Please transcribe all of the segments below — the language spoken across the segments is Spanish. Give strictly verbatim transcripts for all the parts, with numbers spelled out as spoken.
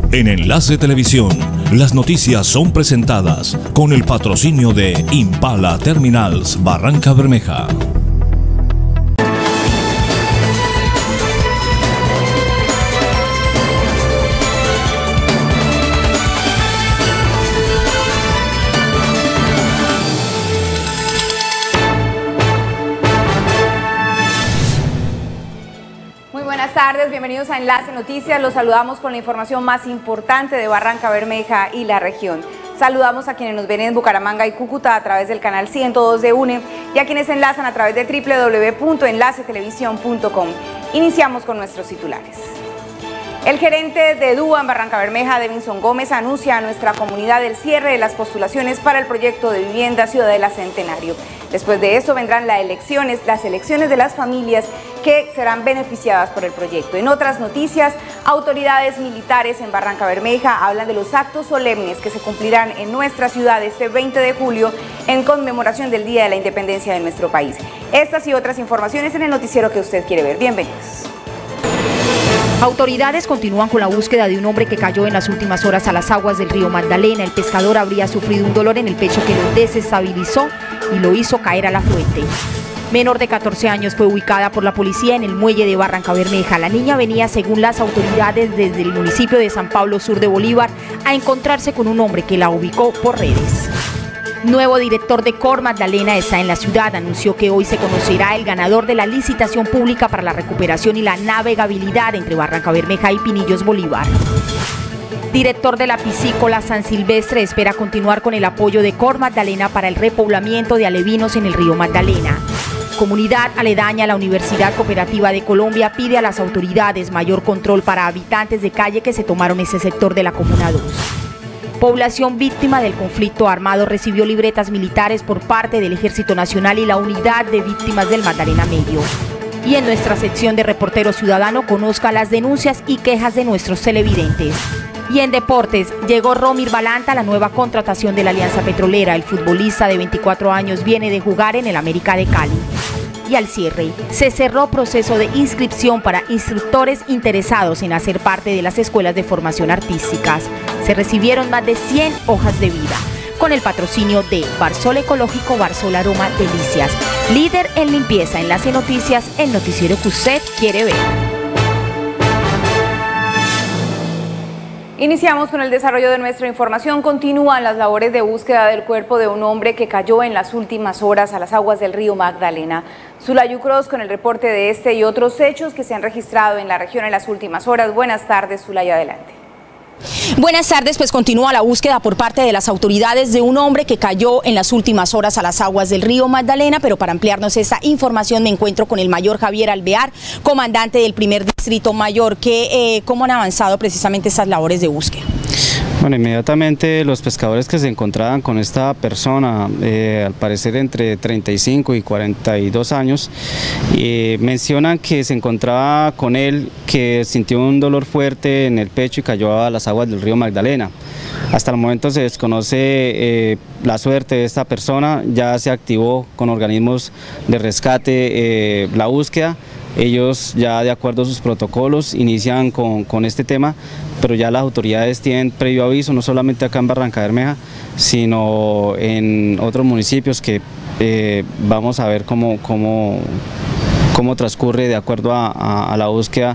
En Enlace Televisión, las noticias son presentadas con el patrocinio de Impala Terminals Barranca Bermeja. Buenas tardes, bienvenidos a Enlace Noticias. Los saludamos con la información más importante de Barranca Bermeja y la región. Saludamos a quienes nos ven en Bucaramanga y Cúcuta a través del canal ciento dos de UNE y a quienes enlazan a través de w w w punto enlace televisión punto com. Iniciamos con nuestros titulares. El gerente de DUA en Barranca Bermeja, Devinson Gómez, anuncia a nuestra comunidad el cierre de las postulaciones para el proyecto de vivienda Ciudadela Centenario. Después de esto vendrán las elecciones, las elecciones de las familias que serán beneficiadas por el proyecto. En otras noticias, autoridades militares en Barranca Bermeja hablan de los actos solemnes que se cumplirán en nuestra ciudad este veinte de julio en conmemoración del Día de la Independencia de nuestro país. Estas y otras informaciones en el noticiero que usted quiere ver. Bienvenidos. Autoridades continúan con la búsqueda de un hombre que cayó en las últimas horas a las aguas del río Magdalena. El pescador habría sufrido un dolor en el pecho que lo desestabilizó y lo hizo caer a la fuente. Menor de catorce años fue ubicada por la policía en el muelle de Barranca Bermeja. La niña venía, según las autoridades, desde el municipio de San Pablo, sur de Bolívar, a encontrarse con un hombre que la ubicó por redes. Nuevo director de Cor Magdalena está en la ciudad. Anunció que hoy se conocerá el ganador de la licitación pública para la recuperación y la navegabilidad entre Barranca Bermeja y Pinillos Bolívar. Director de la Piscícola San Silvestre espera continuar con el apoyo de Cor Magdalena para el repoblamiento de alevinos en el río Magdalena. Comunidad aledaña a la Universidad Cooperativa de Colombia pide a las autoridades mayor control para habitantes de calle que se tomaron ese sector de la Comuna dos. Población víctima del conflicto armado recibió libretas militares por parte del Ejército Nacional y la Unidad de Víctimas del Magdalena Medio. Y en nuestra sección de Reportero Ciudadano, conozca las denuncias y quejas de nuestros televidentes. Y en deportes, llegó Romir Balanta, la nueva contratación de la Alianza Petrolera. El futbolista de veinticuatro años viene de jugar en el América de Cali. Y al cierre, se cerró proceso de inscripción para instructores interesados en hacer parte de las escuelas de formación artísticas. Se recibieron más de cien hojas de vida, con el patrocinio de Barsol Ecológico, Barsol Aroma Delicias. Líder en limpieza. Enlace Noticias, el noticiero que usted quiere ver. Iniciamos con el desarrollo de nuestra información. Continúan las labores de búsqueda del cuerpo de un hombre que cayó en las últimas horas a las aguas del río Magdalena. Zulayu Cross con el reporte de este y otros hechos que se han registrado en la región en las últimas horas. Buenas tardes, Zulayu, adelante. Buenas tardes, pues continúa la búsqueda por parte de las autoridades de un hombre que cayó en las últimas horas a las aguas del río Magdalena, pero para ampliarnos esta información me encuentro con el mayor Javier Alvear, comandante del primer distrito mayor. Que, eh, ¿Cómo han avanzado precisamente estas labores de búsqueda? Bueno, inmediatamente los pescadores que se encontraban con esta persona, eh, al parecer entre treinta y cinco y cuarenta y dos años, eh, mencionan que se encontraba con él, que sintió un dolor fuerte en el pecho y cayó a las aguas del río Magdalena. Hasta el momento se desconoce eh, la suerte de esta persona. Ya se activó con organismos de rescate eh, la búsqueda. Ellos ya, de acuerdo a sus protocolos, inician con, con este tema, pero ya las autoridades tienen previo aviso, no solamente acá en Barranca Bermeja, sino en otros municipios que eh, vamos a ver cómo, cómo, cómo transcurre de acuerdo a, a, a la búsqueda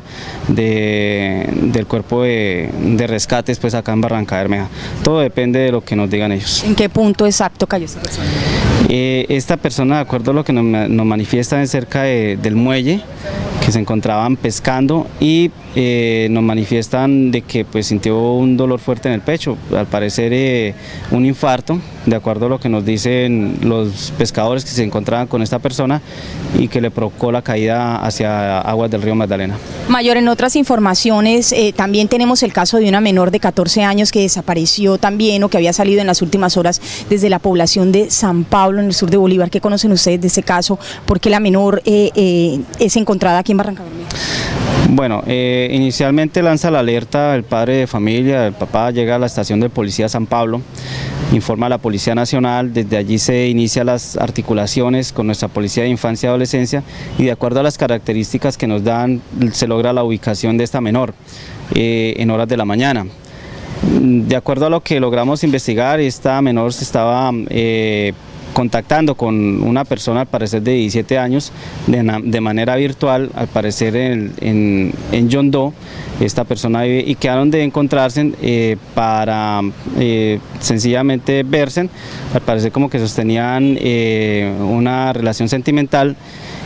de, del cuerpo de, de rescates pues acá en Barranca Bermeja. Todo depende de lo que nos digan ellos. ¿En qué punto exacto cayó esta persona? Eh, esta persona, de acuerdo a lo que nos, nos manifiestan, cerca de, del muelle, que se encontraban pescando, y eh, nos manifiestan de que pues sintió un dolor fuerte en el pecho, al parecer eh, un infarto, de acuerdo a lo que nos dicen los pescadores que se encontraban con esta persona y que le provocó la caída hacia aguas del río Magdalena. Mayor, en otras informaciones eh, también tenemos el caso de una menor de catorce años que desapareció también, o que había salido en las últimas horas desde la población de San Pablo, en el sur de Bolívar. ¿Qué conocen ustedes de ese caso? ¿Por qué la menor eh, eh, es encontrada aquí en Barranca Bermeja? Bueno, eh, inicialmente lanza la alerta el padre de familia, el papá llega a la estación de policía San Pablo, informa a la Policía Nacional, desde allí se inician las articulaciones con nuestra Policía de Infancia y Adolescencia y de acuerdo a las características que nos dan se logra la ubicación de esta menor eh, en horas de la mañana. De acuerdo a lo que logramos investigar, esta menor se estaba eh, contactando con una persona al parecer de diecisiete años de, de manera virtual, al parecer en, en, en Yondó. Esta persona vive y quedaron de encontrarse eh, para eh, sencillamente verse, al parecer como que sostenían eh, una relación sentimental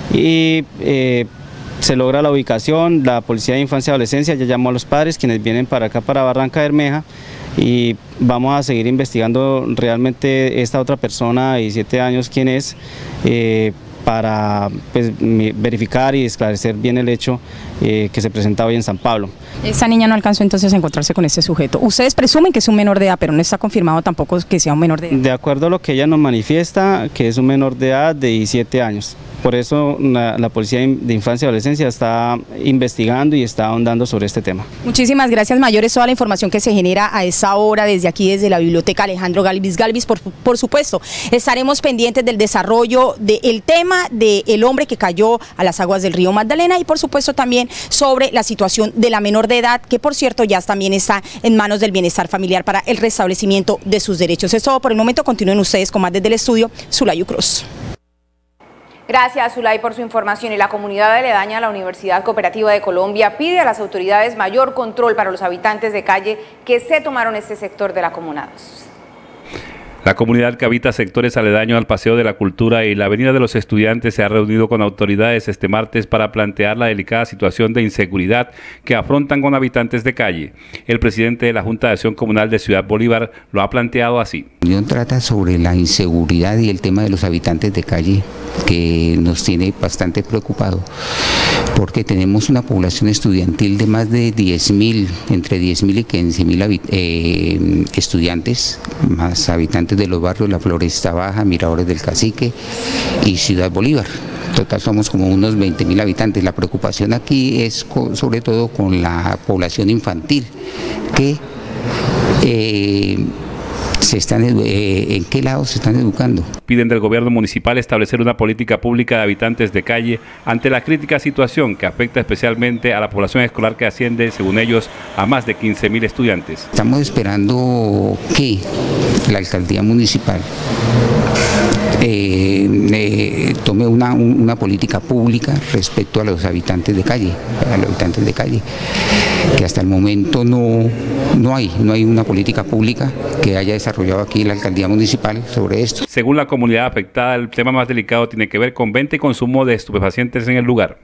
y eh, se logra la ubicación. La Policía de Infancia y Adolescencia ya llamó a los padres, quienes vienen para acá, para Barranca Bermeja, y vamos a seguir investigando realmente esta otra persona de diecisiete años, quién es, eh, para pues, verificar y esclarecer bien el hecho eh, que se presenta hoy en San Pablo. Esta niña no alcanzó entonces a encontrarse con este sujeto. Ustedes presumen que es un menor de edad, pero no está confirmado tampoco que sea un menor de edad. De acuerdo a lo que ella nos manifiesta, que es un menor de edad de diecisiete años. Por eso la, la Policía de Infancia y Adolescencia está investigando y está ahondando sobre este tema. Muchísimas gracias, mayores. Toda la información que se genera a esa hora desde aquí, desde la Biblioteca Alejandro Galvis Galvis. Por, por supuesto, estaremos pendientes del desarrollo del tema del hombre que cayó a las aguas del río Magdalena y por supuesto también sobre la situación de la menor de edad, que por cierto ya también está en manos del bienestar familiar para el restablecimiento de sus derechos. Es todo por el momento. Continúen ustedes con más desde el estudio. Zulayu Cruz. Gracias, Zulay, por su información. Y la comunidad aledaña a la Universidad Cooperativa de Colombia pide a las autoridades mayor control para los habitantes de calle que se tomaron este sector de la Comuna dos. La comunidad que habita sectores aledaños al Paseo de la Cultura y la Avenida de los Estudiantes se ha reunido con autoridades este martes para plantear la delicada situación de inseguridad que afrontan con habitantes de calle. El presidente de la Junta de Acción Comunal de Ciudad Bolívar lo ha planteado así. La reunión trata sobre la inseguridad y el tema de los habitantes de calle, que nos tiene bastante preocupado, porque tenemos una población estudiantil de más de diez mil, entre diez mil y quince mil eh, estudiantes, más habitantes de los barrios La Floresta Baja, Miradores del Cacique y Ciudad Bolívar. Total somos como unos veinte mil habitantes. La preocupación aquí es con, sobre todo con la población infantil, que eh, se están, eh, ¿en qué lado se están educando? Piden del gobierno municipal establecer una política pública de habitantes de calle ante la crítica situación que afecta especialmente a la población escolar que asciende, según ellos, a más de quince mil estudiantes. Estamos esperando que la alcaldía municipal Eh, eh, tome una, una política pública respecto a los habitantes de calle, a los habitantes de calle, que hasta el momento no, no hay, no hay una política pública que haya desarrollado aquí la alcaldía municipal sobre esto. Según la comunidad afectada, el tema más delicado tiene que ver con venta y consumo de estupefacientes en el lugar.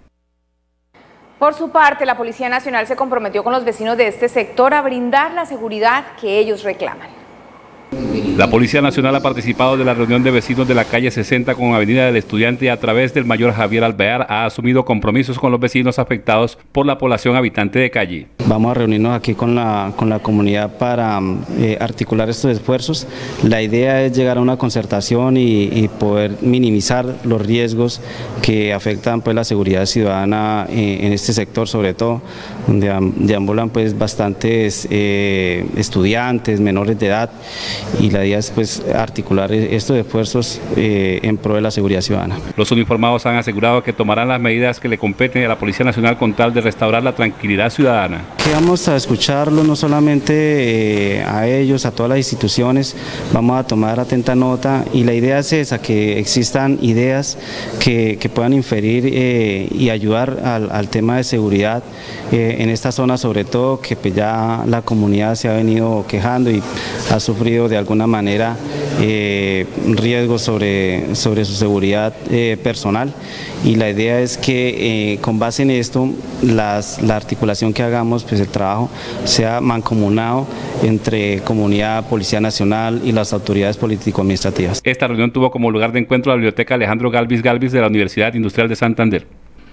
Por su parte, la Policía Nacional se comprometió con los vecinos de este sector a brindar la seguridad que ellos reclaman. La Policía Nacional ha participado de la reunión de vecinos de la calle sesenta con Avenida del Estudiante y a través del mayor Javier Alvear ha asumido compromisos con los vecinos afectados por la población habitante de calle. Vamos a reunirnos aquí con la, con la comunidad para eh, articular estos esfuerzos. La idea es llegar a una concertación y, y poder minimizar los riesgos que afectan pues, la seguridad ciudadana eh, en este sector, sobre todo, donde deambulan pues, bastantes eh, estudiantes, menores de edad, y la idea es pues, articular estos esfuerzos eh, en pro de la seguridad ciudadana. Los uniformados han asegurado que tomarán las medidas que le competen a la Policía Nacional con tal de restaurar la tranquilidad ciudadana. Que vamos a escucharlos no solamente eh, a ellos, a todas las instituciones, vamos a tomar atenta nota y la idea es esa, que existan ideas que, que puedan inferir eh, y ayudar al, al tema de seguridad eh, en esta zona, sobre todo que pues, ya la comunidad se ha venido quejando y ha sufrido de alguna manera eh, riesgos sobre, sobre su seguridad eh, personal, y la idea es que eh, con base en esto las, la articulación que hagamos, pues el trabajo sea mancomunado entre comunidad, Policía Nacional y las autoridades político-administrativas. Esta reunión tuvo como lugar de encuentro la Biblioteca Alejandro Galvis Galvis de la Universidad Industrial de Santander.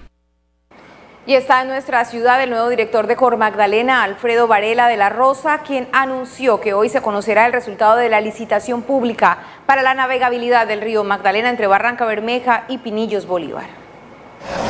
Y está en nuestra ciudad el nuevo director de Cor Magdalena, Alfredo Varela de la Rosa, quien anunció que hoy se conocerá el resultado de la licitación pública para la navegabilidad del río Magdalena entre Barranca Bermeja y Pinillos Bolívar.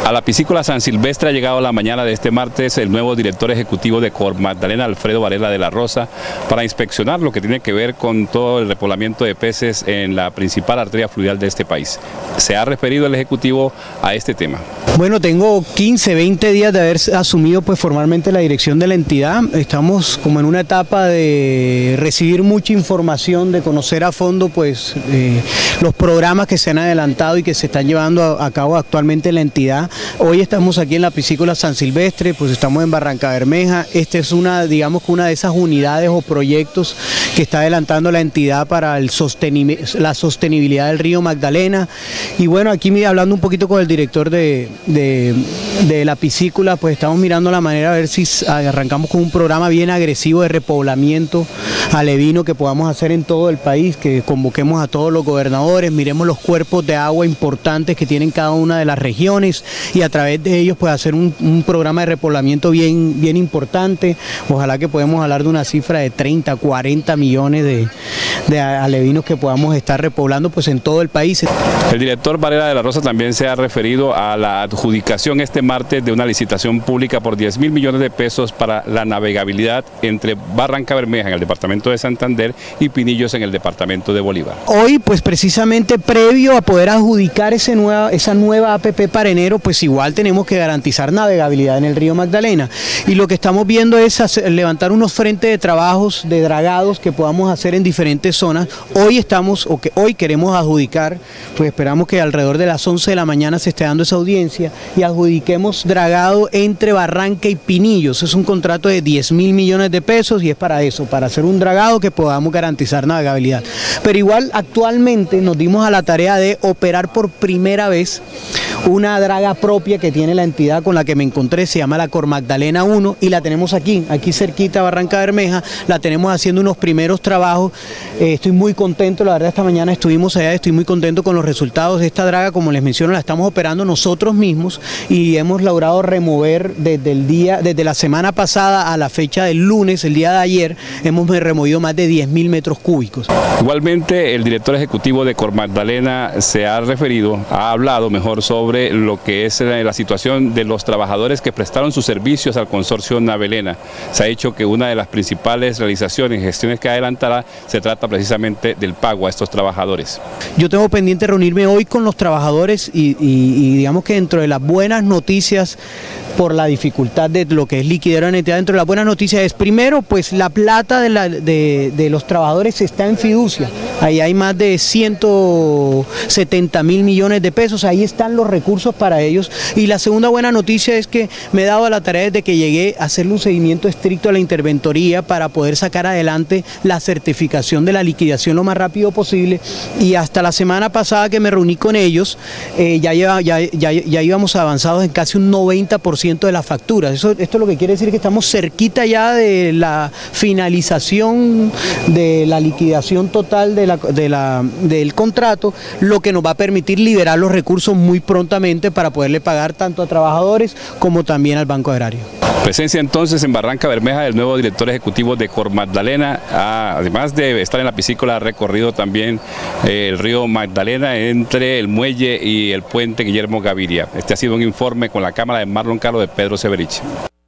A la piscícola San Silvestre ha llegado la mañana de este martes el nuevo director ejecutivo de Cor Magdalena, Alfredo Varela de la Rosa, para inspeccionar lo que tiene que ver con todo el repoblamiento de peces en la principal arteria fluvial de este país. ¿Se ha referido el ejecutivo a este tema? Bueno, tengo quince, veinte días de haber asumido pues formalmente la dirección de la entidad. Estamos como en una etapa de recibir mucha información, de conocer a fondo pues eh, los programas que se han adelantado y que se están llevando a, a cabo actualmente en la entidad. Hoy estamos aquí en la piscícola San Silvestre, pues estamos en Barranca Bermeja. Esta es una, digamos, una de esas unidades o proyectos que está adelantando la entidad para el sosteni- la sostenibilidad del río Magdalena. Y bueno, aquí hablando un poquito con el director de, de, de la piscícola, pues estamos mirando la manera a ver si arrancamos con un programa bien agresivo de repoblamiento alevino que podamos hacer en todo el país, que convoquemos a todos los gobernadores, miremos los cuerpos de agua importantes que tienen cada una de las regiones y a través de ellos pues hacer un, un programa de repoblamiento bien, bien importante. Ojalá que podamos hablar de una cifra de treinta, cuarenta millones de, de alevinos que podamos estar repoblando pues en todo el país. El director Varela de la Rosa también se ha referido a la adjudicación este martes de una licitación pública por diez mil millones de pesos para la navegabilidad entre Barranca Bermeja en el departamento de Santander y Pinillos en el departamento de Bolívar. Hoy pues precisamente previo a poder adjudicar ese nueva, esa nueva A P P para enero, pues igual tenemos que garantizar navegabilidad en el río Magdalena y lo que estamos viendo es hacer, levantar unos frentes de trabajos de dragados que podamos hacer en diferentes zonas. Hoy estamos, o que hoy queremos adjudicar, pues esperamos que alrededor de las once de la mañana se esté dando esa audiencia y adjudiquemos dragado entre Barranca y Pinillos. Es un contrato de diez mil millones de pesos y es para eso, para hacer un dragado que podamos garantizar navegabilidad. Pero igual actualmente nos dimos a la tarea de operar por primera vez una draga propia que tiene la entidad con la que me encontré, se llama la Cor Magdalena uno y la tenemos aquí, aquí cerquita Barranca Bermeja, la tenemos haciendo unos primeros trabajos. Eh, estoy muy contento, la verdad esta mañana estuvimos allá, estoy muy contento con los resultados de esta draga, como les menciono la estamos operando nosotros mismos y hemos logrado remover desde el día, desde la semana pasada a la fecha del lunes, el día de ayer, hemos removido más de diez mil metros cúbicos. Igualmente el director ejecutivo de Cor Magdalena se ha referido, ha hablado mejor sobre lo que es la situación de los trabajadores que prestaron sus servicios al consorcio Navelena. Se ha dicho que una de las principales realizaciones y gestiones que adelantará se trata precisamente del pago a estos trabajadores. Yo tengo pendiente reunirme hoy con los trabajadores y, y, y digamos que dentro de las buenas noticias por la dificultad de lo que es liquidar una entidad, dentro de las buenas noticias es primero pues la plata de, la, de, de los trabajadores está en fiducia, ahí hay más de ciento setenta mil millones de pesos, ahí están los recursos para ellos y la segunda buena noticia es que me he dado a la tarea desde que llegué a hacerle un seguimiento estricto a la interventoría para poder sacar adelante la certificación de la liquidación lo más rápido posible y hasta la semana pasada que me reuní con ellos eh, ya, lleva, ya, ya, ya íbamos avanzados en casi un noventa por ciento de las facturas. Eso, esto lo que quiere decir que estamos cerquita ya de la finalización de la liquidación total de la, de la, del contrato, lo que nos va a permitir liberar los recursos muy prontamente para poderle pagar tanto a trabajadores como también al Banco Agrario. Presencia entonces en Barranca Bermeja del nuevo director ejecutivo de Cor Magdalena, ah, además de estar en la piscícola, ha recorrido también eh, el río Magdalena entre el muelle y el puente Guillermo Gaviria. Este ha sido un informe con la cámara de Marlon Carlos de Pedro Severich.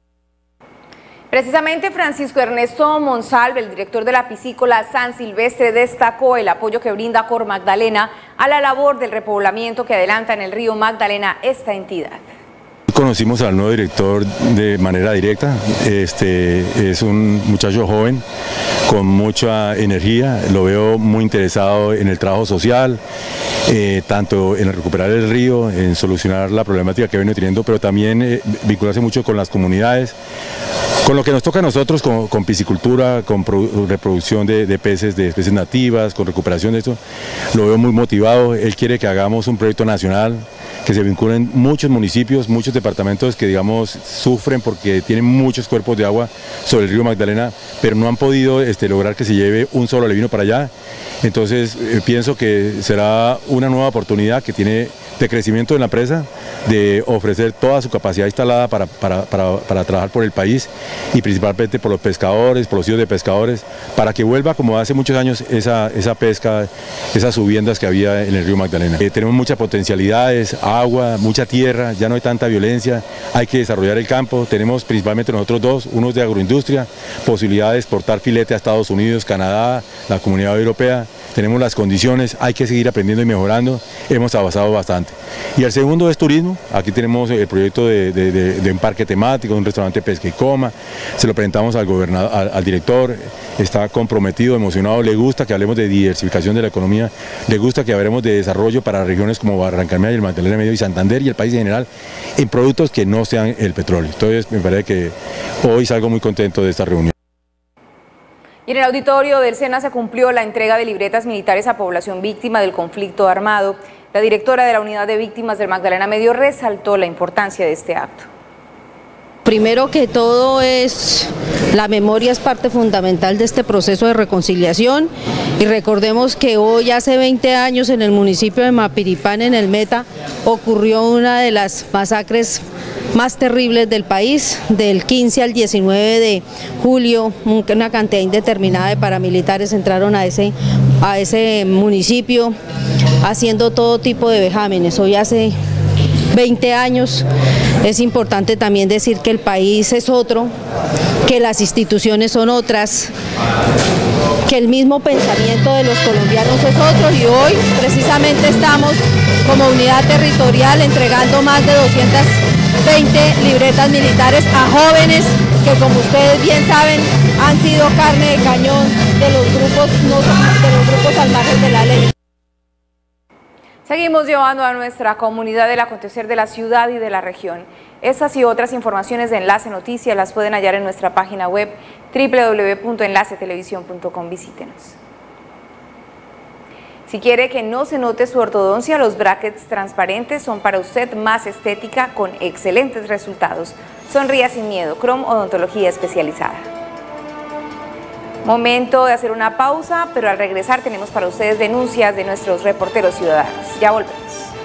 Precisamente Francisco Ernesto Monsalve, el director de la piscícola San Silvestre, destacó el apoyo que brinda Cor Magdalena a la labor del repoblamiento que adelanta en el río Magdalena esta entidad. Conocimos al nuevo director de manera directa, este es un muchacho joven con mucha energía, lo veo muy interesado en el trabajo social, eh, tanto en recuperar el río, en solucionar la problemática que ha venido teniendo, pero también eh, vincularse mucho con las comunidades, con lo que nos toca a nosotros, con, con piscicultura, con pro, reproducción de, de peces, de especies nativas, con recuperación de esto, lo veo muy motivado, él quiere que hagamos un proyecto nacional, que se vinculen muchos municipios, muchos departamentos que digamos sufren porque tienen muchos cuerpos de agua sobre el río Magdalena, pero no han podido este, lograr que se lleve un solo alevino para allá. Entonces eh, pienso que será una nueva oportunidad que tiene de crecimiento de la empresa, de ofrecer toda su capacidad instalada para, para, para, para trabajar por el país y principalmente por los pescadores, por los hijos de pescadores, para que vuelva como hace muchos años esa, esa pesca, esas subiendas que había en el río Magdalena. Eh, tenemos muchas potencialidades, agua, mucha tierra, ya no hay tanta violencia, hay que desarrollar el campo, tenemos principalmente nosotros dos, unos de agroindustria, posibilidad de exportar filete a Estados Unidos, Canadá, la Comunidad Europea, tenemos las condiciones, hay que seguir aprendiendo y mejorando, hemos avanzado bastante. Y el segundo es turismo, aquí tenemos el proyecto de, de, de, de un parque temático, un restaurante pesca y coma, se lo presentamos al gobernador, al, al director, está comprometido, emocionado, le gusta que hablemos de diversificación de la economía, le gusta que hablemos de desarrollo para regiones como Barrancabermeja y el Magdalena Medio y Santander y el país en general, en productos que no sean el petróleo. Entonces me parece que hoy salgo muy contento de esta reunión. Y en el auditorio del SENA se cumplió la entrega de libretas militares a población víctima del conflicto armado. La directora de la Unidad de Víctimas del Magdalena Medio resaltó la importancia de este acto. Primero que todo es, la memoria es parte fundamental de este proceso de reconciliación y recordemos que hoy hace veinte años en el municipio de Mapiripán, en el Meta, ocurrió una de las masacres más terribles del país. Del quince al diecinueve de julio, una cantidad indeterminada de paramilitares entraron a ese, a ese municipio haciendo todo tipo de vejámenes. Hoy hace veinte años, es importante también decir que el país es otro, que las instituciones son otras, que el mismo pensamiento de los colombianos es otro y hoy precisamente estamos como unidad territorial entregando más de doscientas veinte libretas militares a jóvenes que, como ustedes bien saben, han sido carne de cañón de los grupos, no, de los grupos al margen de la ley. Seguimos llevando a nuestra comunidad el acontecer de la ciudad y de la región. Estas y otras informaciones de Enlace Noticias las pueden hallar en nuestra página web doble u doble u doble u punto enlace televisión punto com. Visítenos. Si quiere que no se note su ortodoncia, los brackets transparentes son para usted más estética con excelentes resultados. Sonría sin miedo, Chrome Odontología Especializada. Momento de hacer una pausa, pero al regresar tenemos para ustedes denuncias de nuestros reporteros ciudadanos. Ya volvemos.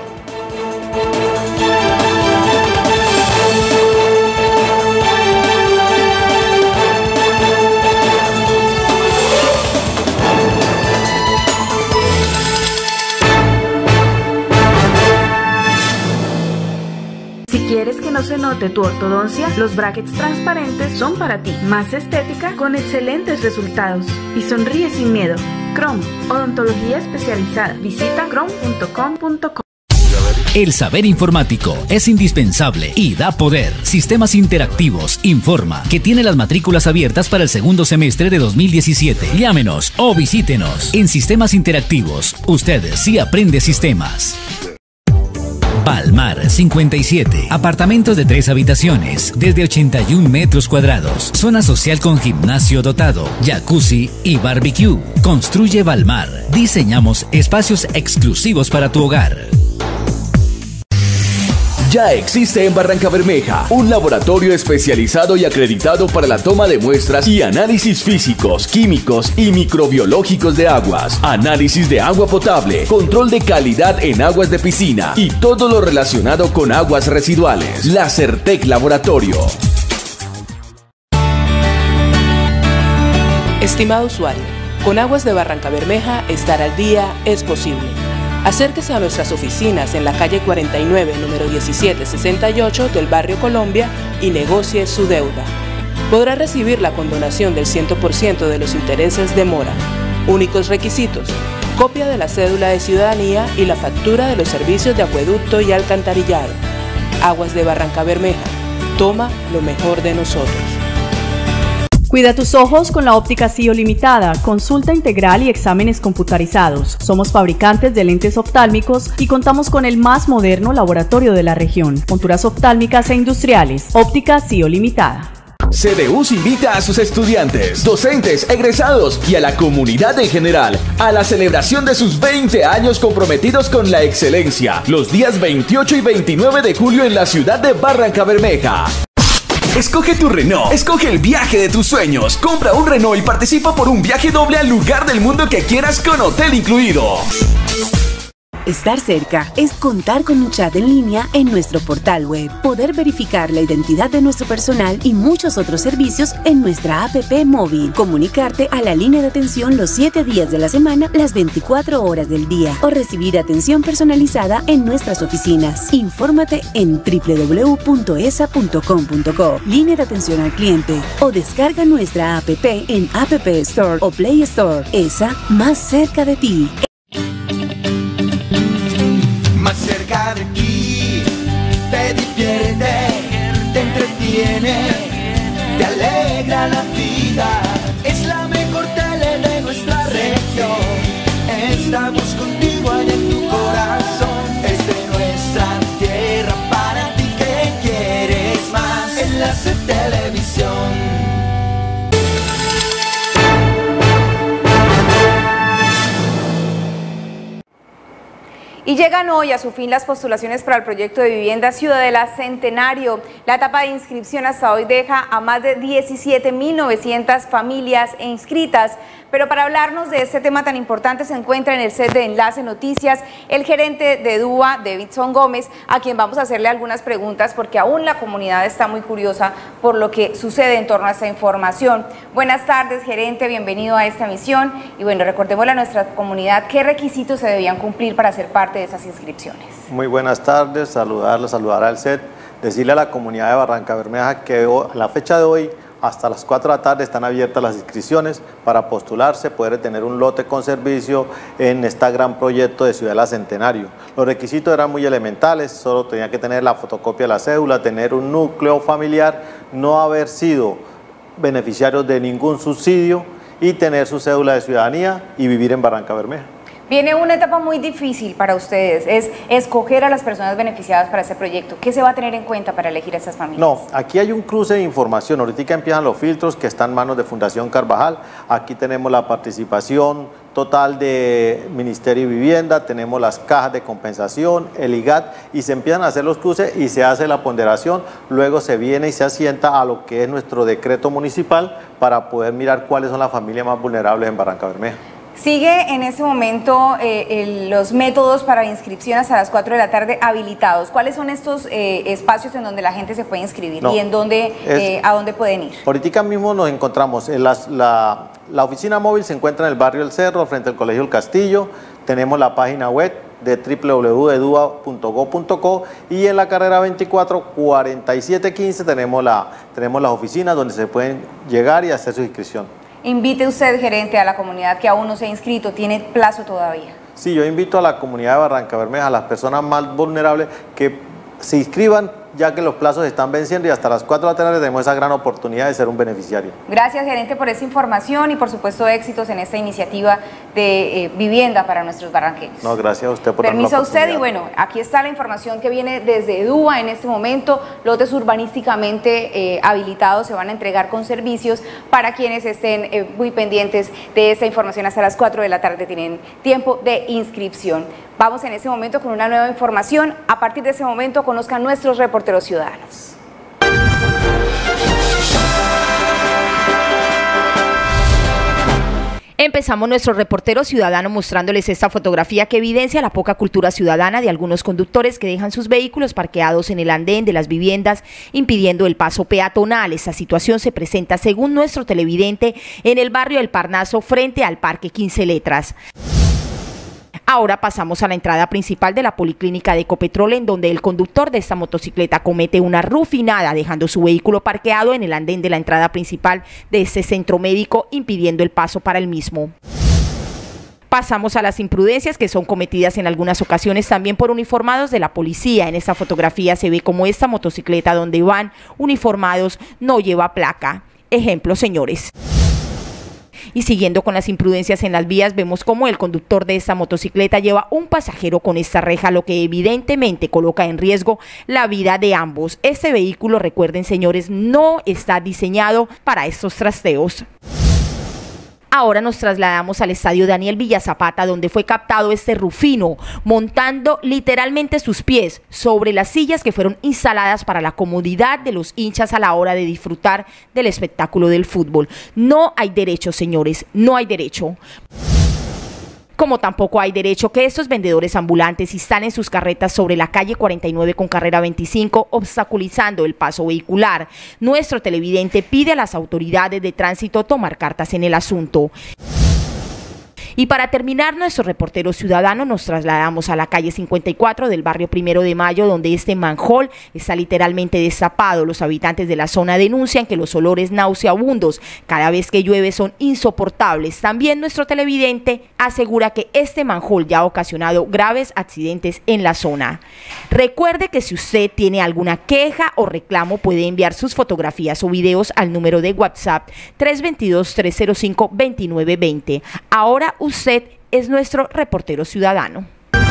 Si quieres que no se note tu ortodoncia, los brackets transparentes son para ti. Más estética con excelentes resultados. Y sonríe sin miedo. Chrome Odontología Especializada. Visita chrome punto com punto co. El saber informático es indispensable y da poder. Sistemas Interactivos informa que tiene las matrículas abiertas para el segundo semestre de dos mil diecisiete. Llámenos o visítenos. En Sistemas Interactivos, usted sí aprende sistemas. Balmar cincuenta y siete. Apartamentos de tres habitaciones, desde ochenta y un metros cuadrados. Zona social con gimnasio dotado, jacuzzi y barbecue. Construye Balmar. Diseñamos espacios exclusivos para tu hogar. Ya existe en Barrancabermeja un laboratorio especializado y acreditado para la toma de muestras y análisis físicos, químicos y microbiológicos de aguas, análisis de agua potable, control de calidad en aguas de piscina y todo lo relacionado con aguas residuales. La Certec Laboratorio. Estimado usuario, con Aguas de Barrancabermeja estar al día es posible. Acérquese a nuestras oficinas en la calle cuarenta y nueve, número diecisiete sesenta y ocho del barrio Colombia y negocie su deuda. Podrá recibir la condonación del cien por ciento de los intereses de mora. Únicos requisitos: copia de la cédula de ciudadanía y la factura de los servicios de acueducto y alcantarillado. Aguas de Barrancabermeja, toma lo mejor de nosotros. Cuida tus ojos con la óptica C I O Limitada, consulta integral y exámenes computarizados. Somos fabricantes de lentes oftálmicos y contamos con el más moderno laboratorio de la región. Monturas oftálmicas e industriales. Óptica C I O Limitada. C D U S invita a sus estudiantes, docentes, egresados y a la comunidad en general a la celebración de sus veinte años comprometidos con la excelencia, los días veintiocho y veintinueve de julio en la ciudad de Barrancabermeja. Escoge tu Renault, escoge el viaje de tus sueños. Compra un Renault y participa por un viaje doble al lugar del mundo que quieras con hotel incluido. Estar cerca es contar con un chat en línea en nuestro portal web, poder verificar la identidad de nuestro personal y muchos otros servicios en nuestra app móvil, comunicarte a la línea de atención los siete días de la semana, las veinticuatro horas del día o recibir atención personalizada en nuestras oficinas. Infórmate en doble u doble u doble u punto e s a punto com punto co, línea de atención al cliente, o descarga nuestra app en App Store o Play Store. E S A, más cerca de ti. Más cerca de ti, te divierte, te entretiene, te alegra la vida. Es la mejor tele de nuestra región. Estamos contigo allá en tu corazón. Es de nuestra tierra para ti que quieres más. Enlace Televisión. Y llegan hoy a su fin las postulaciones para el proyecto de vivienda Ciudadela Centenario. La etapa de inscripción hasta hoy deja a más de diecisiete mil novecientas familias inscritas. Pero para hablarnos de este tema tan importante se encuentra en el set de Enlace Noticias el gerente de DUA, Davidson Gómez, a quien vamos a hacerle algunas preguntas porque aún la comunidad está muy curiosa por lo que sucede en torno a esta información. Buenas tardes, gerente, bienvenido a esta emisión. Y bueno, recordémosle a nuestra comunidad qué requisitos se debían cumplir para ser parte de esas inscripciones. Muy buenas tardes, saludarlo, saludar al set, decirle a la comunidad de Barrancabermeja que a la fecha de hoy, hasta las cuatro de la tarde están abiertas las inscripciones para postularse, poder tener un lote con servicio en este gran proyecto de Ciudadela Centenario. Los requisitos eran muy elementales, solo tenía que tener la fotocopia de la cédula, tener un núcleo familiar, no haber sido beneficiarios de ningún subsidio y tener su cédula de ciudadanía y vivir en Barrancabermeja. Viene una etapa muy difícil para ustedes, es escoger a las personas beneficiadas para este proyecto. ¿Qué se va a tener en cuenta para elegir a estas familias? No, aquí hay un cruce de información. Ahorita empiezan los filtros que están en manos de Fundación Carvajal. Aquí tenemos la participación total de Ministerio de Vivienda, tenemos las cajas de compensación, el I G A T, y se empiezan a hacer los cruces y se hace la ponderación. Luego se viene y se asienta a lo que es nuestro decreto municipal para poder mirar cuáles son las familias más vulnerables en Barrancabermeja. Sigue en este momento eh, el, los métodos para inscripción hasta las cuatro de la tarde habilitados. ¿Cuáles son estos eh, espacios en donde la gente se puede inscribir no, y en dónde, es, eh, a dónde pueden ir? Ahorita mismo nos encontramos, en las, la, la oficina móvil se encuentra en el barrio El Cerro, frente al Colegio El Castillo. Tenemos la página web de doble u doble u doble u punto edua punto go punto co y en la carrera veinticuatro, cuarenta y siete quince tenemos, la, tenemos las oficinas donde se pueden llegar y hacer su inscripción. Invite usted, gerente, a la comunidad que aún no se ha inscrito, tiene plazo todavía. Sí, yo invito a la comunidad de Barrancabermeja, a las personas más vulnerables, que se inscriban, ya que los plazos están venciendo y hasta las cuatro de la tarde tenemos esa gran oportunidad de ser un beneficiario. Gracias, gerente, por esa información y por supuesto éxitos en esta iniciativa de eh, vivienda para nuestros barranqueños. No, gracias a usted por Permiso a usted y bueno, aquí está la información que viene desde DUA en este momento. Lotes urbanísticamente eh, habilitados se van a entregar con servicios para quienes estén eh, muy pendientes de esta información. Hasta las cuatro de la tarde tienen tiempo de inscripción. Vamos en este momento con una nueva información. A partir de ese momento conozcan nuestros reporteros ciudadanos. Empezamos nuestro reportero ciudadano mostrándoles esta fotografía que evidencia la poca cultura ciudadana de algunos conductores que dejan sus vehículos parqueados en el andén de las viviendas, impidiendo el paso peatonal. Esta situación se presenta, según nuestro televidente, en el barrio El Parnaso, frente al Parque quince Letras. Ahora pasamos a la entrada principal de la Policlínica de Ecopetrol, en donde el conductor de esta motocicleta comete una rufinada dejando su vehículo parqueado en el andén de la entrada principal de este centro médico, impidiendo el paso para el mismo. Pasamos a las imprudencias que son cometidas en algunas ocasiones también por uniformados de la policía. En esta fotografía se ve como esta motocicleta donde van uniformados no lleva placa. Ejemplo, señores. Y siguiendo con las imprudencias en las vías, vemos cómo el conductor de esta motocicleta lleva un pasajero con esta reja, lo que evidentemente coloca en riesgo la vida de ambos. Este vehículo, recuerden señores, no está diseñado para estos trasteos. Ahora nos trasladamos al estadio Daniel Villazapata, donde fue captado este rufino montando literalmente sus pies sobre las sillas que fueron instaladas para la comodidad de los hinchas a la hora de disfrutar del espectáculo del fútbol. No hay derecho, señores, no hay derecho. Como tampoco hay derecho que estos vendedores ambulantes instalen sus carretas sobre la calle cuarenta y nueve con carrera veinticinco, obstaculizando el paso vehicular. Nuestro televidente pide a las autoridades de tránsito tomar cartas en el asunto. Y para terminar nuestro reportero ciudadano nos trasladamos a la calle cincuenta y cuatro del barrio Primero de Mayo, donde este manhole está literalmente destapado. Los habitantes de la zona denuncian que los olores nauseabundos cada vez que llueve son insoportables. También nuestro televidente asegura que este manhole ya ha ocasionado graves accidentes en la zona. Recuerde que si usted tiene alguna queja o reclamo puede enviar sus fotografías o videos al número de WhatsApp tres dos dos, tres cero cinco, dos nueve dos cero. Ahora usted es nuestro reportero ciudadano.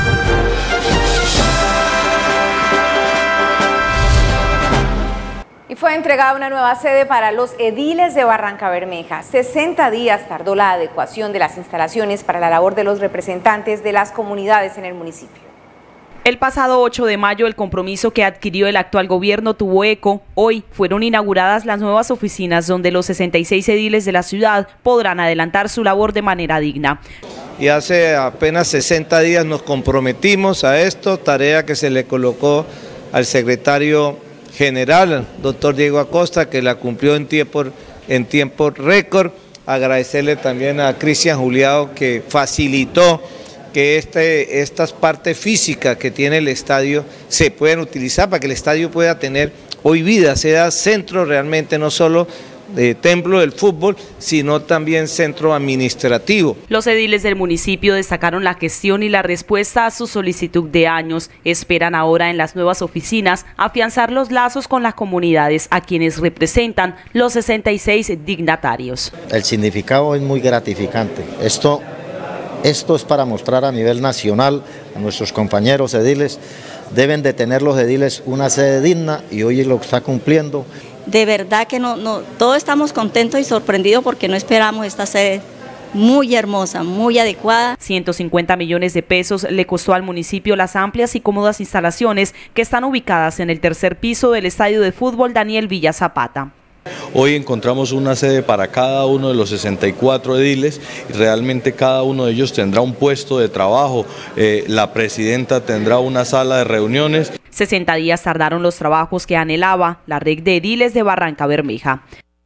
Y fue entregada una nueva sede para los ediles de Barrancabermeja. sesenta días tardó la adecuación de las instalaciones para la labor de los representantes de las comunidades en el municipio. El pasado ocho de mayo el compromiso que adquirió el actual gobierno tuvo eco. Hoy fueron inauguradas las nuevas oficinas donde los sesenta y seis ediles de la ciudad podrán adelantar su labor de manera digna. Y hace apenas sesenta días nos comprometimos a esto, tarea que se le colocó al secretario general, doctor Diego Acosta, que la cumplió en tiempo, en tiempo récord. Agradecerle también a Cristian Juliado, que facilitó que este, estas partes físicas que tiene el estadio se puedan utilizar para que el estadio pueda tener hoy vida, sea centro realmente no solo de templo del fútbol, sino también centro administrativo. Los ediles del municipio destacaron la gestión y la respuesta a su solicitud de años. Esperan ahora en las nuevas oficinas afianzar los lazos con las comunidades a quienes representan los sesenta y seis dignatarios. El significado es muy gratificante. Esto Esto es para mostrar a nivel nacional a nuestros compañeros ediles, deben de tener los ediles una sede digna y hoy lo está cumpliendo. De verdad que no, no, todos estamos contentos y sorprendidos porque no esperamos esta sede muy hermosa, muy adecuada. ciento cincuenta millones de pesos le costó al municipio las amplias y cómodas instalaciones que están ubicadas en el tercer piso del estadio de fútbol Daniel Villa Zapata. Hoy encontramos una sede para cada uno de los sesenta y cuatro ediles y realmente cada uno de ellos tendrá un puesto de trabajo, eh, la presidenta tendrá una sala de reuniones. sesenta días tardaron los trabajos que anhelaba la red de ediles de Barrancabermeja.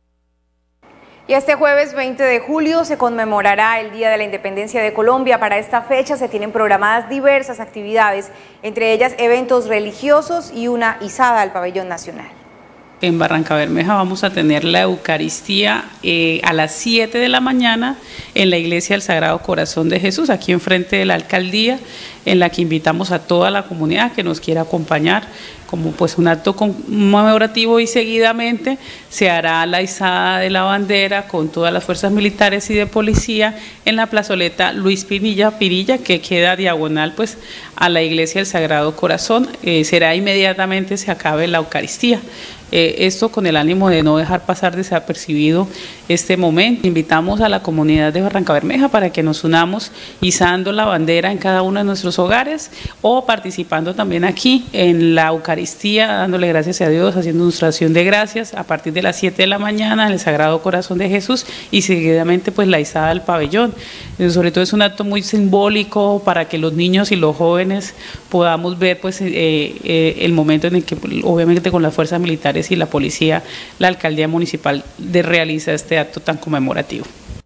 Y este jueves veinte de julio se conmemorará el Día de la Independencia de Colombia. Para esta fecha se tienen programadas diversas actividades, entre ellas eventos religiosos y una izada al pabellón nacional. En Barrancabermeja vamos a tener la Eucaristía eh, a las siete de la mañana en la Iglesia del Sagrado Corazón de Jesús, aquí enfrente de la alcaldía, en la que invitamos a toda la comunidad que nos quiera acompañar como pues un acto conmemorativo, y seguidamente se hará la izada de la bandera con todas las fuerzas militares y de policía en la plazoleta Luis Pinilla Pirilla, que queda diagonal pues a la Iglesia del Sagrado Corazón. Eh, será inmediatamente se acabe la Eucaristía. Eh, esto con el ánimo de no dejar pasar desapercibido este momento. Invitamos a la comunidad de Barrancabermeja para que nos unamos izando la bandera en cada uno de nuestros hogares o participando también aquí en la Eucaristía, dándole gracias a Dios, haciendo nuestra acción de gracias a partir de las siete de la mañana en el Sagrado Corazón de Jesús y seguidamente pues la izada del pabellón. Eh, sobre todo es un acto muy simbólico para que los niños y los jóvenes podamos ver pues eh, eh, el momento en el que obviamente con las fuerzas militares y la policía, la alcaldía municipal de realiza este acto tan conmemorativo.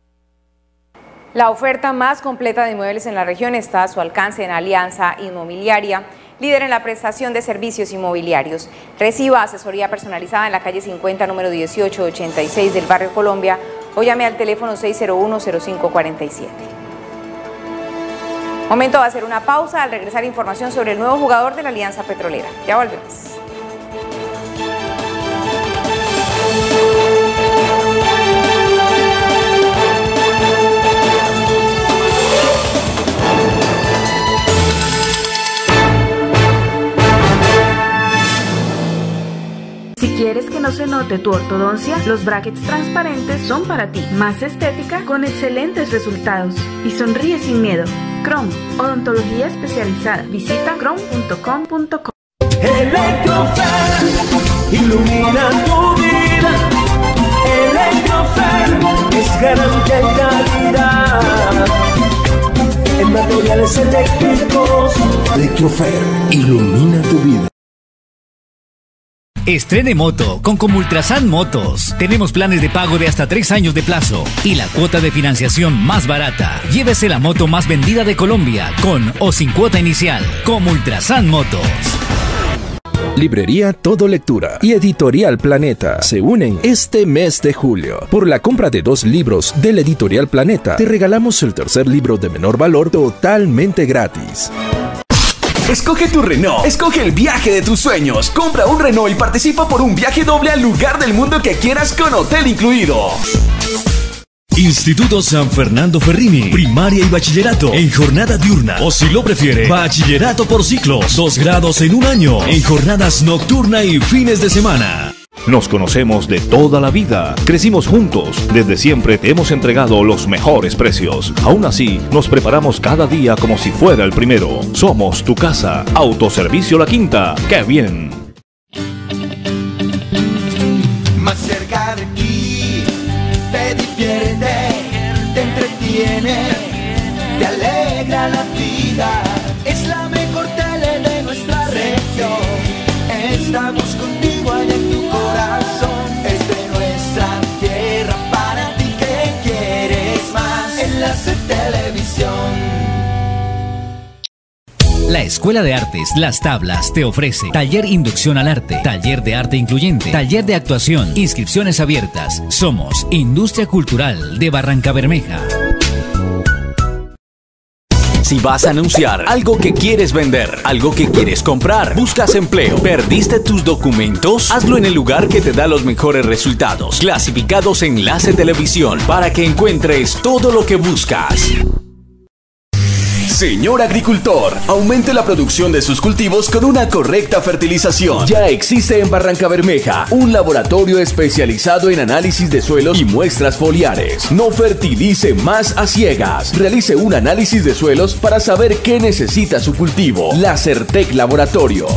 La oferta más completa de inmuebles en la región está a su alcance en Alianza Inmobiliaria, líder en la prestación de servicios inmobiliarios. Reciba asesoría personalizada en la calle cincuenta, número dieciocho ochenta y seis del barrio Colombia, o llame al teléfono seis cero uno, cero cinco cuatro siete. Momento de hacer una pausa. Al regresar, información sobre el nuevo jugador de la Alianza Petrolera. Ya volvemos. Si quieres que no se note tu ortodoncia, los brackets transparentes son para ti. Más estética con excelentes resultados. Y sonríe sin miedo. Chrome, odontología especializada. Visita chrome punto com punto co. Electrofer, ilumina tu vida. Electrofer es garantía y calidad. En especiales eléctricos. Electrofer, ilumina tu vida. Estrene moto con Comultrasan Motos. Tenemos planes de pago de hasta tres años de plazo y la cuota de financiación más barata. Llévese la moto más vendida de Colombia con o sin cuota inicial. Comultrasan Motos. Librería Todo Lectura y Editorial Planeta se unen este mes de julio. Por la compra de dos libros del Editorial Planeta, te regalamos el tercer libro de menor valor totalmente gratis. Escoge tu Renault, escoge el viaje de tus sueños. Compra un Renault y participa por un viaje doble al lugar del mundo que quieras con hotel incluido. Instituto San Fernando Ferrini, primaria y bachillerato en jornada diurna, o si lo prefiere, bachillerato por ciclos, dos grados en un año, en jornadas nocturna y fines de semana. Nos conocemos de toda la vida, crecimos juntos, desde siempre te hemos entregado los mejores precios. Aún así, nos preparamos cada día como si fuera el primero. Somos tu casa, Autoservicio La Quinta. ¡Qué bien! Más cerca de ti, te divierte, te entretiene, te alegra la vida. Es la mejor tele de nuestra región. Estamos contigo allá en tu corazón. Es de nuestra tierra para ti que quieres más. Enlace Televisión. La Escuela de Artes Las Tablas te ofrece taller inducción al arte, taller de arte incluyente, taller de actuación, inscripciones abiertas. Somos Industria Cultural de Barrancabermeja. Si vas a anunciar algo que quieres vender, algo que quieres comprar, buscas empleo, perdiste tus documentos, hazlo en el lugar que te da los mejores resultados. Clasificados Enlace Televisión para que encuentres todo lo que buscas. Señor agricultor, aumente la producción de sus cultivos con una correcta fertilización. Ya existe en Barrancabermeja un laboratorio especializado en análisis de suelos y muestras foliares. No fertilice más a ciegas. Realice un análisis de suelos para saber qué necesita su cultivo. La Certec Laboratorio.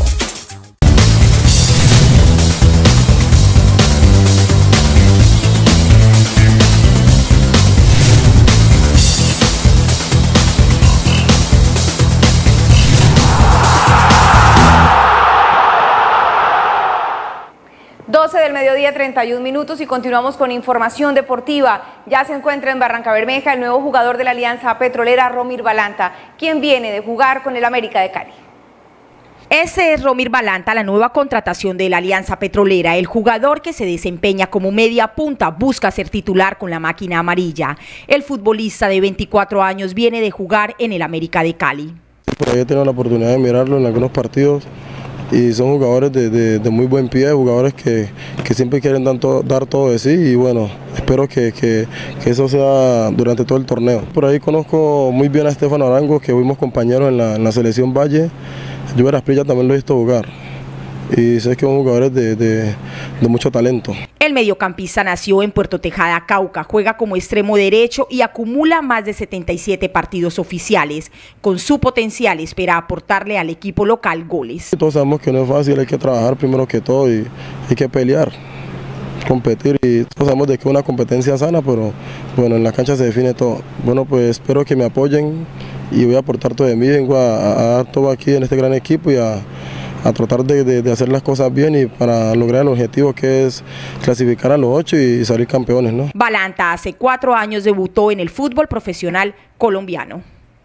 doce del mediodía, treinta y un minutos, y continuamos con información deportiva. Ya se encuentra en Barrancabermeja el nuevo jugador de la Alianza Petrolera, Romir Balanta, quien viene de jugar con el América de Cali. Ese es Romir Balanta, la nueva contratación de la Alianza Petrolera. El jugador que se desempeña como media punta busca ser titular con la máquina amarilla. El futbolista de veinticuatro años viene de jugar en el América de Cali. Por ahí he tenido la oportunidad de mirarlo en algunos partidos. Y son jugadores de, de, de muy buen pie, jugadores que, que siempre quieren dar todo, dar todo de sí, y bueno, espero que, que, que eso sea durante todo el torneo. Por ahí conozco muy bien a Estefano Arango, que fuimos compañeros en la, en la selección Valle. Yo a Asprilla también lo he visto jugar y sé que son jugadores de, de, de mucho talento. El mediocampista nació en Puerto Tejada, Cauca, juega como extremo derecho y acumula más de setenta y siete partidos oficiales. Con su potencial espera aportarle al equipo local goles. Todos sabemos que no es fácil, hay que trabajar primero que todo y hay que pelear, competir, y todos sabemos de que es una competencia sana, pero bueno, en la cancha se define todo. Bueno, pues espero que me apoyen y voy a aportar todo de mí, vengo a, a dar todo aquí en este gran equipo y a a tratar de, de, de hacer las cosas bien y para lograr el objetivo que es clasificar a los ocho y salir campeones, ¿no? Balanta hace cuatro años debutó en el fútbol profesional colombiano.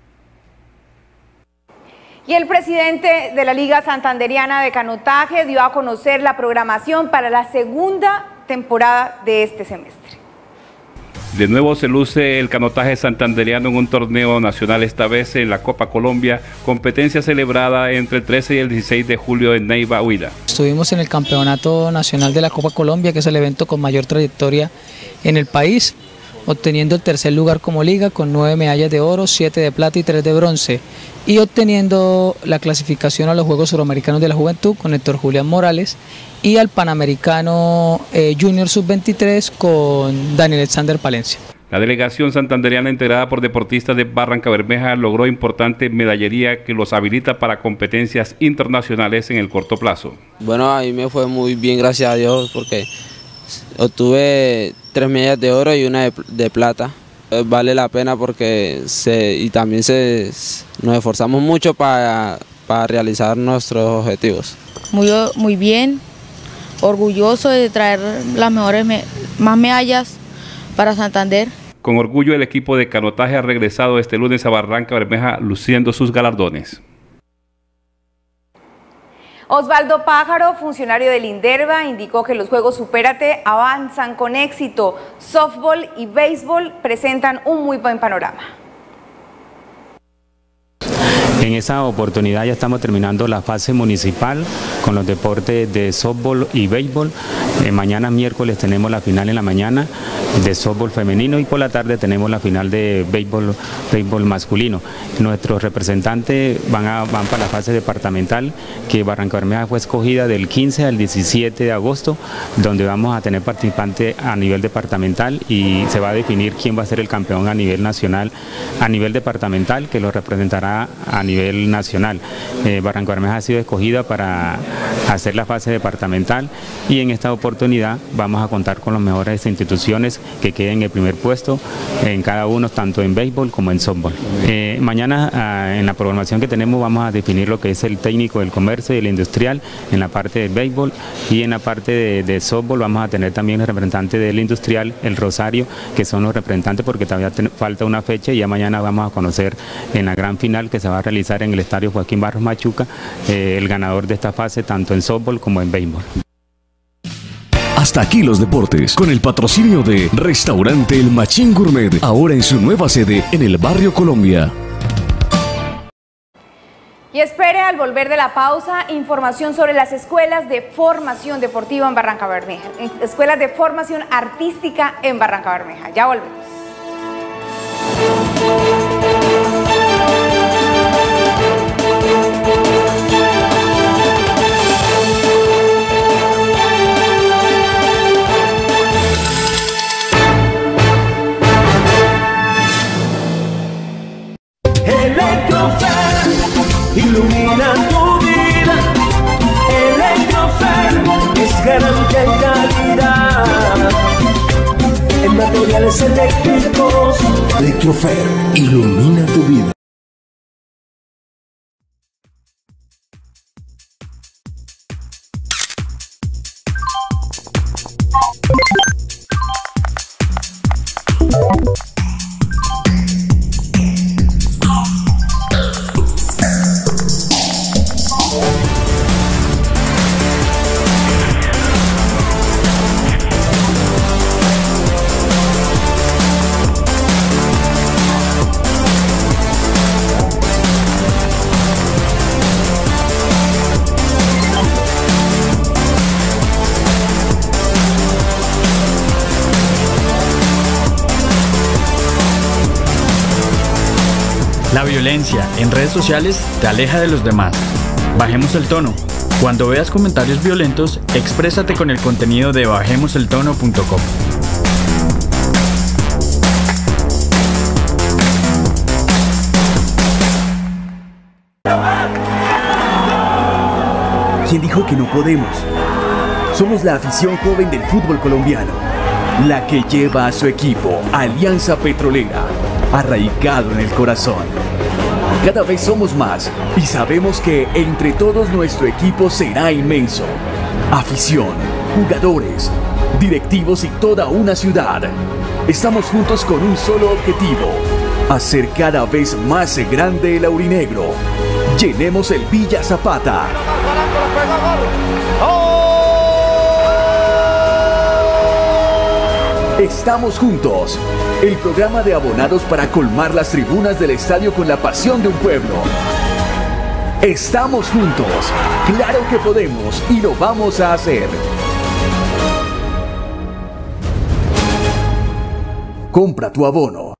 Y el presidente de la Liga Santanderiana de Canotaje dio a conocer la programación para la segunda temporada de este semestre. De nuevo se luce el canotaje santanderiano en un torneo nacional, esta vez en la Copa Colombia, competencia celebrada entre el trece y el dieciséis de julio en Neiva, Huila. Estuvimos en el Campeonato Nacional de la Copa Colombia, que es el evento con mayor trayectoria en el país, obteniendo el tercer lugar como liga con nueve medallas de oro, siete de plata y tres de bronce, y obteniendo la clasificación a los Juegos Suramericanos de la Juventud con Héctor Julián Morales y al Panamericano eh, Junior sub veintitrés con Daniel Alexander Palencia. La delegación santanderiana, integrada por deportistas de Barrancabermeja, logró importante medallería que los habilita para competencias internacionales en el corto plazo. Bueno, a mí me fue muy bien, gracias a Dios, porque obtuve tres medallas de oro y una de, de plata eh, vale la pena porque se, y también se, nos esforzamos mucho para, para realizar nuestros objetivos. Muy, muy bien, orgulloso de traer las mejores, me, más medallas para Santander. Con orgullo el equipo de canotaje ha regresado este lunes a Barranca Bermeja luciendo sus galardones. Osvaldo Pájaro, funcionario del INDERVA, indicó que los Juegos Supérate avanzan con éxito. Softball y béisbol presentan un muy buen panorama. En esta oportunidad ya estamos terminando la fase municipal con los deportes de softball y béisbol. Eh, mañana miércoles tenemos la final en la mañana de softball femenino y por la tarde tenemos la final de béisbol, béisbol masculino. Nuestros representantes van, a, van para la fase departamental, que Barranca Bermeja fue escogida del quince al diecisiete de agosto, donde vamos a tener participantes a nivel departamental y se va a definir quién va a ser el campeón a nivel nacional, a nivel departamental, que lo representará a nivel nacional. Eh, Barranca Bermeja ha sido escogida para hacer la fase departamental y en esta oportunidad vamos a contar con las mejores instituciones que queden en el primer puesto en cada uno, tanto en béisbol como en softball. Eh, mañana ah, en la programación que tenemos vamos a definir lo que es el técnico del comercio y el industrial en la parte del béisbol, y en la parte de, de softball vamos a tener también el representante del industrial, el Rosario, que son los representantes porque todavía ten, falta una fecha y ya mañana vamos a conocer en la gran final que se va a realizar en el estadio Joaquín Barros Machuca eh, el ganador de esta fase tanto en softball como en béisbol. Hasta aquí los deportes, con el patrocinio de Restaurante El Machín Gourmet, ahora en su nueva sede en el barrio Colombia. Y espere al volver de la pausa información sobre las escuelas de formación deportiva en Barranca Bermeja, escuelas de formación artística en Barranca Bermeja. Ya volvemos. Electrofer, ilumina tu vida. Electrofer es garantía y calidad en materiales eléctricos. Electrofer, ilumina tu vida. La violencia en redes sociales te aleja de los demás. Bajemos el tono. Cuando veas comentarios violentos, exprésate con el contenido de bajemos el tono punto com. ¿Quién dijo que no podemos? Somos la afición joven del fútbol colombiano, la que lleva a su equipo Alianza Petrolera, arraigado en el corazón. Cada vez somos más y sabemos que entre todos nuestro equipo será inmenso. Afición, jugadores, directivos y toda una ciudad. Estamos juntos con un solo objetivo: hacer cada vez más grande el aurinegro. Llenemos el Villa Zapata. Estamos juntos, el programa de abonados para colmar las tribunas del estadio con la pasión de un pueblo. Estamos juntos, claro que podemos y lo vamos a hacer. Compra tu abono.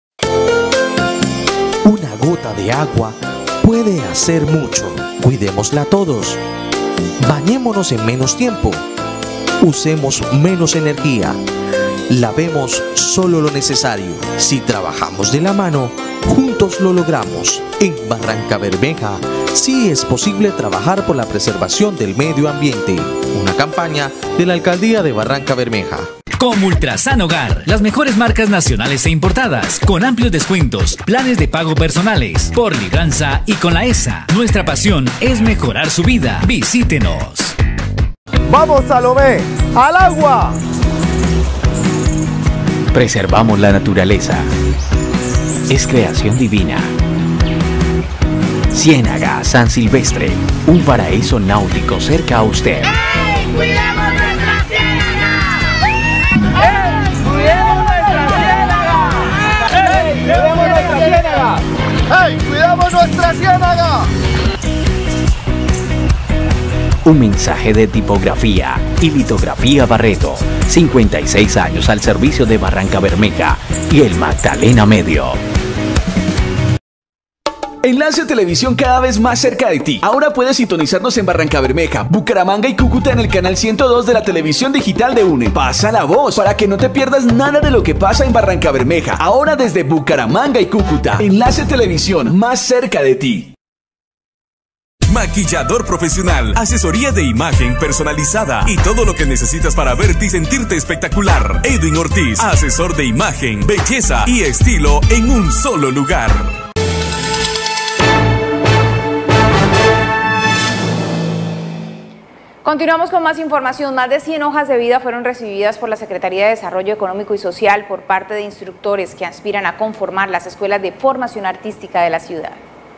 Una gota de agua puede hacer mucho. Cuidémosla todos. Bañémonos en menos tiempo. Usemos menos energía. Lavemos solo lo necesario. Si trabajamos de la mano, juntos lo logramos. En Barranca Bermeja, sí es posible trabajar por la preservación del medio ambiente. Una campaña de la Alcaldía de Barranca Bermeja. Como Ultrasan Hogar, las mejores marcas nacionales e importadas, con amplios descuentos, planes de pago personales, por libranza y con la E S A. Nuestra pasión es mejorar su vida. Visítenos. ¡Vamos, Salomé! ¡Al agua! Preservamos la naturaleza. Es creación divina. Ciénaga San Silvestre, un paraíso náutico cerca a usted. ¡Ey! ¡Cuidemos nuestra ciénaga! ¡Ey! ¡Cuidemos nuestra ciénaga! ¡Ey! ¡Cuidemos nuestra ciénaga! ¡Ey! ¡Cuidemos nuestra ciénaga! Un mensaje de tipografía y litografía Barreto. cincuenta y seis años al servicio de Barrancabermeja y el Magdalena Medio. Enlace Televisión cada vez más cerca de ti. Ahora puedes sintonizarnos en Barrancabermeja, Bucaramanga y Cúcuta en el canal ciento dos de la televisión digital de UNE. Pasa la voz para que no te pierdas nada de lo que pasa en Barrancabermeja. Ahora desde Bucaramanga y Cúcuta. Enlace Televisión más cerca de ti. Maquillador profesional, asesoría de imagen personalizada y todo lo que necesitas para verte y sentirte espectacular. Edwin Ortiz, asesor de imagen, belleza y estilo en un solo lugar. Continuamos con más información. Más de cien hojas de vida fueron recibidas por la Secretaría de Desarrollo Económico y Social por parte de instructores que aspiran a conformar las escuelas de formación artística de la ciudad.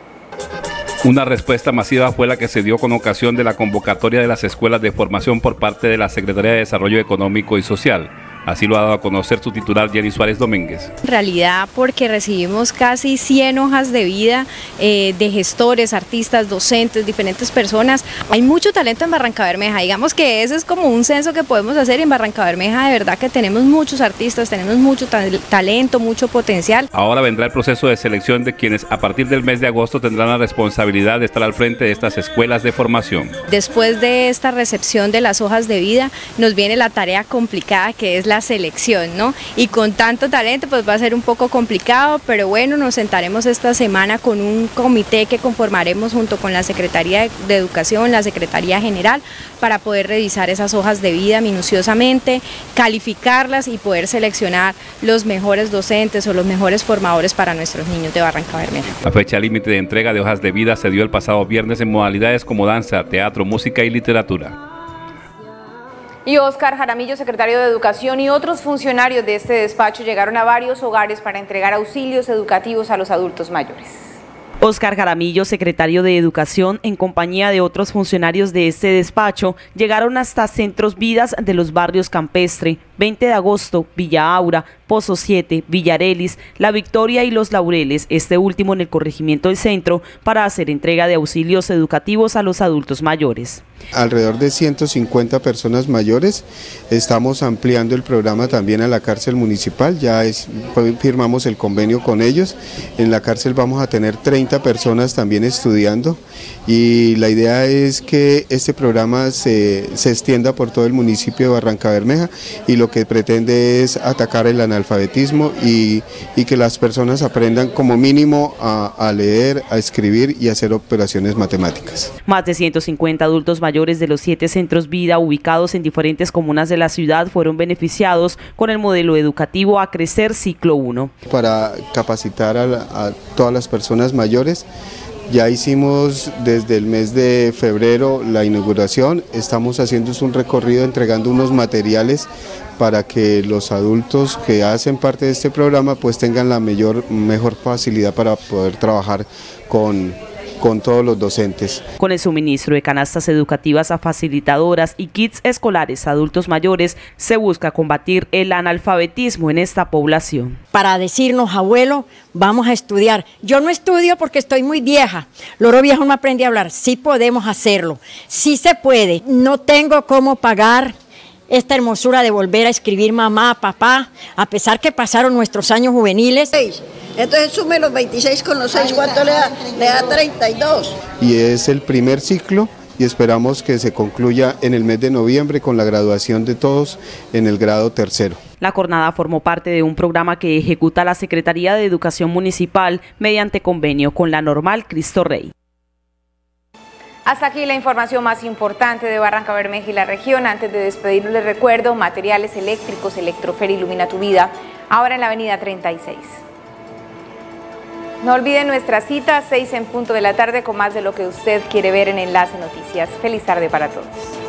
Una respuesta masiva fue la que se dio con ocasión de la convocatoria de las escuelas de formación por parte de la Secretaría de Desarrollo Económico y Social. Así lo ha dado a conocer su titular Jenny Suárez Domínguez. En realidad porque recibimos casi cien hojas de vida eh, de gestores, artistas, docentes, diferentes personas. Hay mucho talento en Barrancabermeja, digamos que ese es como un censo que podemos hacer en Barrancabermeja, de verdad que tenemos muchos artistas, tenemos mucho ta talento, mucho potencial. Ahora vendrá el proceso de selección de quienes a partir del mes de agosto tendrán la responsabilidad de estar al frente de estas escuelas de formación. Después de esta recepción de las hojas de vida nos viene la tarea complicada que es la selección, ¿no? Y con tanto talento pues va a ser un poco complicado, pero bueno, nos sentaremos esta semana con un comité que conformaremos junto con la Secretaría de Educación, la Secretaría General, para poder revisar esas hojas de vida minuciosamente, calificarlas y poder seleccionar los mejores docentes o los mejores formadores para nuestros niños de Barrancabermeja. La fecha límite de entrega de hojas de vida se dio el pasado viernes en modalidades como danza, teatro, música y literatura. Y Óscar Jaramillo, secretario de Educación, y otros funcionarios de este despacho llegaron a varios hogares para entregar auxilios educativos a los adultos mayores. Óscar Jaramillo, secretario de Educación, en compañía de otros funcionarios de este despacho, llegaron hasta Centros Vidas de los barrios Campestre, veinte de agosto, Villa Aura, Pozo siete, Villarelis, La Victoria y Los Laureles, este último en el corregimiento del centro, para hacer entrega de auxilios educativos a los adultos mayores. Alrededor de ciento cincuenta personas mayores. Estamos ampliando el programa también a la cárcel municipal, ya es, firmamos el convenio con ellos. En la cárcel vamos a tener treinta personas también estudiando y la idea es que este programa se, se extienda por todo el municipio de Barrancabermeja y lo que pretende es atacar el analfabetismo y, y que las personas aprendan como mínimo a, a leer, a escribir y a hacer operaciones matemáticas. Más de ciento cincuenta adultos mayores de los siete centros vida ubicados en diferentes comunas de la ciudad fueron beneficiados con el modelo educativo A Crecer Ciclo uno. Para capacitar a, la, a todas las personas mayores, ya hicimos desde el mes de febrero la inauguración, estamos haciendo un recorrido entregando unos materiales para que los adultos que hacen parte de este programa pues tengan la mayor, mejor facilidad para poder trabajar con con todos los docentes. Con el suministro de canastas educativas a facilitadoras y kits escolares a adultos mayores, se busca combatir el analfabetismo en esta población. Para decirnos, abuelo, vamos a estudiar. Yo no estudio porque estoy muy vieja. Loro viejo no aprende a hablar. Sí podemos hacerlo. Sí se puede. No tengo cómo pagar esta hermosura de volver a escribir mamá, papá, a pesar que pasaron nuestros años juveniles. Entonces sume los veintiséis con los seis, ¿cuánto le da? Le da treinta y dos. Y es el primer ciclo y esperamos que se concluya en el mes de noviembre con la graduación de todos en el grado tercero. La jornada formó parte de un programa que ejecuta la Secretaría de Educación Municipal mediante convenio con la Normal Cristo Rey. Hasta aquí la información más importante de Barranca Bermeja y la región. Antes de despedirnos les recuerdo, materiales eléctricos, Electrofer ilumina tu vida, ahora en la avenida treinta y seis. No olviden nuestra cita, seis en punto de la tarde, con más de lo que usted quiere ver en Enlace Noticias. Feliz tarde para todos.